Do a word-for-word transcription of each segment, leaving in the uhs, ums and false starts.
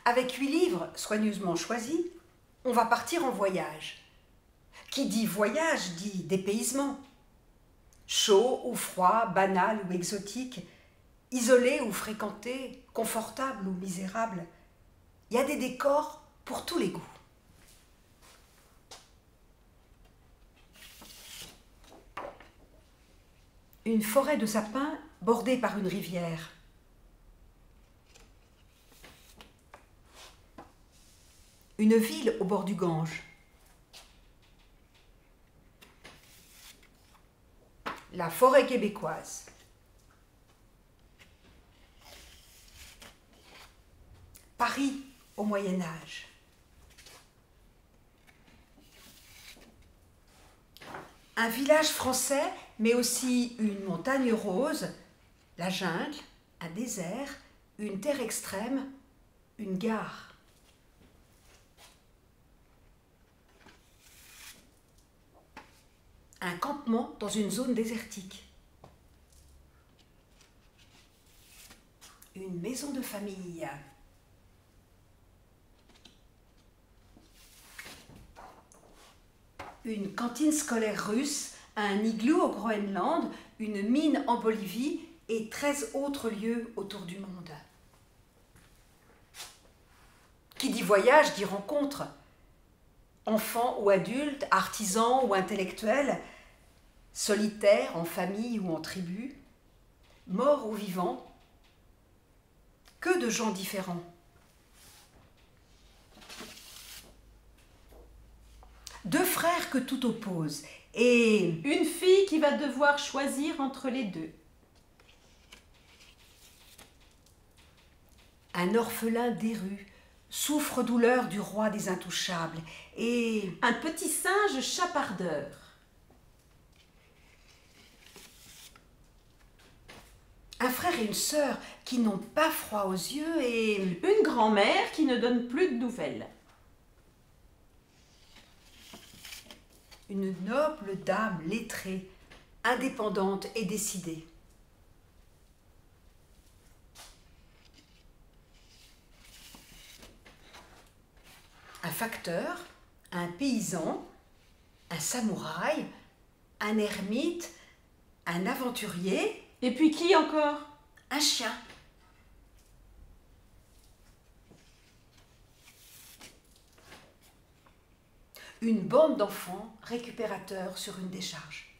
Avec huit livres soigneusement choisis, on va partir en voyage. Qui dit voyage dit dépaysement. Chaud ou froid, banal ou exotique, isolé ou fréquenté, confortable ou misérable, il y a des décors pour tous les goûts. Une forêt de sapins bordée par une rivière. Une ville au bord du Gange. La forêt québécoise. Paris au Moyen Âge. Un village français, mais aussi une montagne rose, la jungle, un désert, une terre extrême, une gare. Un campement dans une zone désertique. Une maison de famille. Une cantine scolaire russe, un igloo au Groenland, une mine en Bolivie et treize autres lieux autour du monde. Qui dit voyage dit rencontre. Enfants ou adultes, artisans ou intellectuels, solitaires, en famille ou en tribu, morts ou vivants, que de gens différents. Deux frères que tout oppose, et une fille qui va devoir choisir entre les deux. Un orphelin des rues, souffre-douleur du roi des intouchables, et un petit singe chapardeur. Un frère et une sœur qui n'ont pas froid aux yeux, et une grand-mère qui ne donne plus de nouvelles. Une noble dame lettrée, indépendante et décidée. Un facteur, un paysan, un samouraï, un ermite, un aventurier. Et puis qui encore? Un chien. Une bande d'enfants récupérateurs sur une décharge.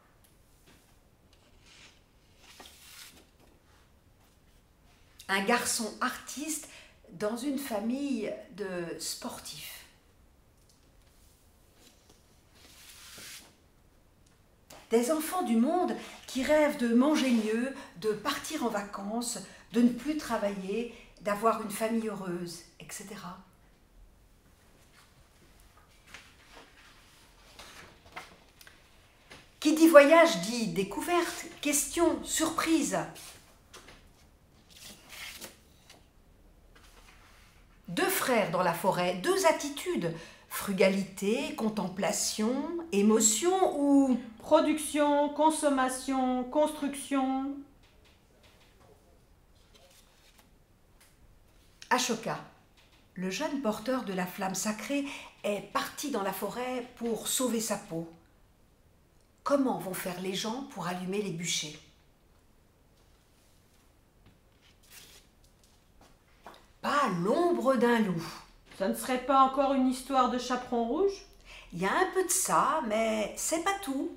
Un garçon artiste dans une famille de sportifs. Des enfants du monde qui rêvent de manger mieux, de partir en vacances, de ne plus travailler, d'avoir une famille heureuse, et cetera. Qui dit voyage dit découverte, question, surprise. Deux frères dans la forêt, deux attitudes, frugalité, contemplation, émotion ou production, consommation, construction. Ashoka, le jeune porteur de la flamme sacrée, est parti dans la forêt pour sauver sa peau. Comment vont faire les gens pour allumer les bûchers? Pas l'ombre d'un loup. Ça ne serait pas encore une histoire de chaperon rouge? Il y a un peu de ça, mais c'est pas tout.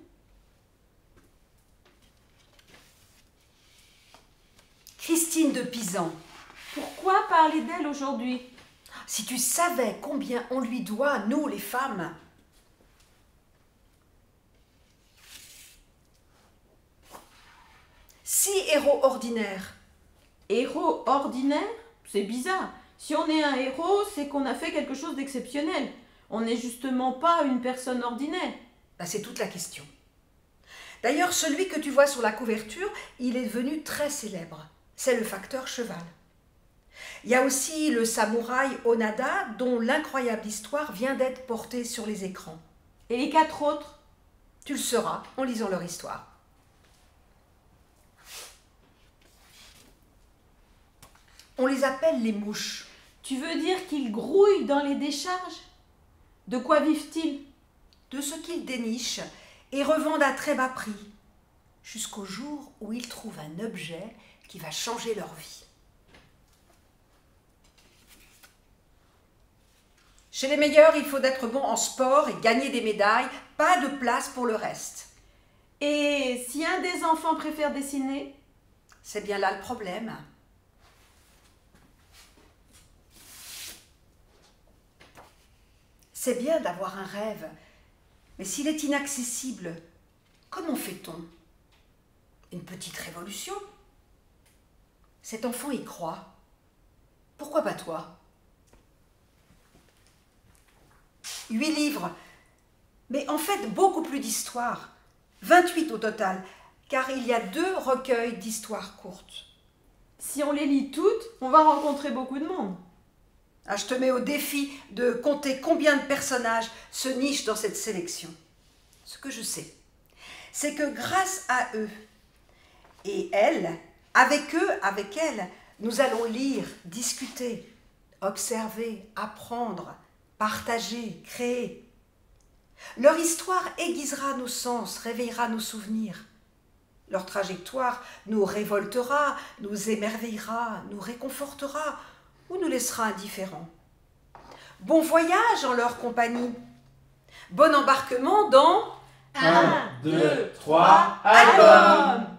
Christine de Pisan. Pourquoi parler d'elle aujourd'hui? Si tu savais combien on lui doit, nous les femmes. Six héros ordinaires. Héros ordinaires? C'est bizarre. Si on est un héros, c'est qu'on a fait quelque chose d'exceptionnel. On n'est justement pas une personne ordinaire. Ben, c'est toute la question. D'ailleurs, celui que tu vois sur la couverture, il est devenu très célèbre. C'est le facteur cheval. Il y a aussi le samouraï Onada, dont l'incroyable histoire vient d'être portée sur les écrans. Et les quatre autres? Tu le sauras en lisant leur histoire. On les appelle les mouches. Tu Tu veux dire qu'ils grouillent dans les décharges? De quoi vivent-ils? De ce qu'ils dénichent et revendent à très bas prix, jusqu'au jour où ils trouvent un objet qui va changer leur vie. Chez les meilleurs, il faut être bon en sport et gagner des médailles, pas de place pour le reste. Et si un des enfants préfère dessiner? C'est bien là le problème. C'est bien d'avoir un rêve, mais s'il est inaccessible, comment fait-on? Une petite révolution? Cet enfant y croit. Pourquoi pas toi? Huit livres, mais en fait beaucoup plus d'histoires. vingt-huit au total, car il y a deux recueils d'histoires courtes. Si on les lit toutes, on va rencontrer beaucoup de monde. Ah, je te mets au défi de compter combien de personnages se nichent dans cette sélection. Ce que je sais, c'est que grâce à eux et elles, avec eux, avec elles, nous allons lire, discuter, observer, apprendre, partager, créer. Leur histoire aiguisera nos sens, réveillera nos souvenirs. Leur trajectoire nous révoltera, nous émerveillera, nous réconfortera ou nous laissera indifférents. Bon voyage en leur compagnie. Bon embarquement dans un, deux, trois, album!